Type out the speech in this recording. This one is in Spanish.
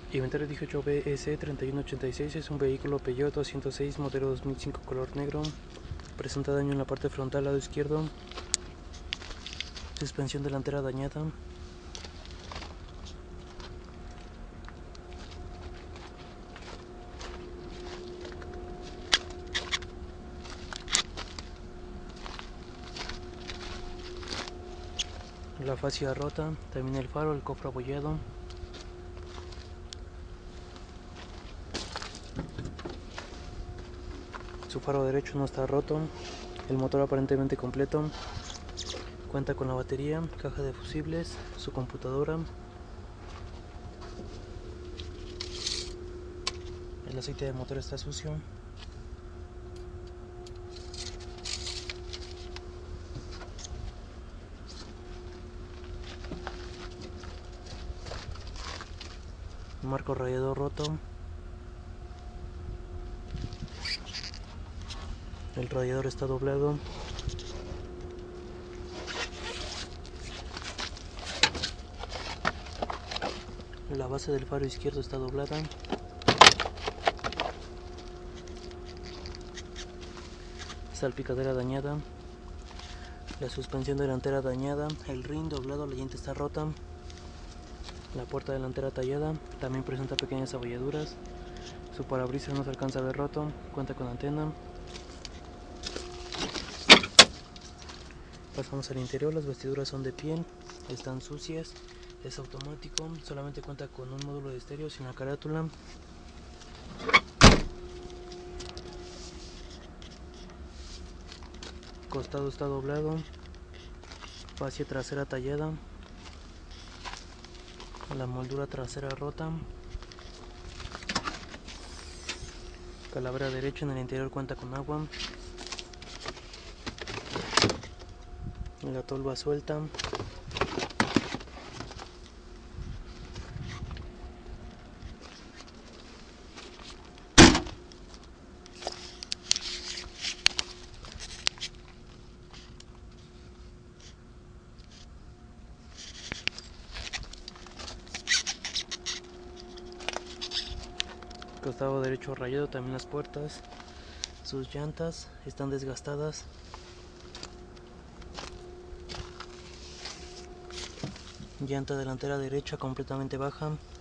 Inventario 18BS3186 es un vehículo Peugeot 206 modelo 2005 color negro. Presenta daño en la parte frontal lado izquierdo. Suspensión delantera dañada. La fascia rota, también el faro, el cofre abollado. Su faro derecho no está roto, el motor aparentemente completo. Cuenta con la batería, caja de fusibles, su computadora. El aceite de motor está sucio. Marco radiador roto. El radiador está doblado. La base del faro izquierdo está doblada. Salpicadera dañada. La suspensión delantera dañada. El rin doblado, la llanta está rota. La puerta delantera tallada. También presenta pequeñas abolladuras. Su parabrisas no se alcanza a ver roto. Cuenta con antena. Pasamos al interior. Las vestiduras son de piel. Están sucias. Es automático. Solamente cuenta con un módulo de estéreo sin la carátula. Costado está doblado. Fascia trasera tallada. La moldura trasera rota. Calavera derecha, en el interior cuenta con agua. La tolva suelta. Costado derecho rayado, también las puertas. Sus llantas están desgastadas. Llanta delantera derecha completamente baja.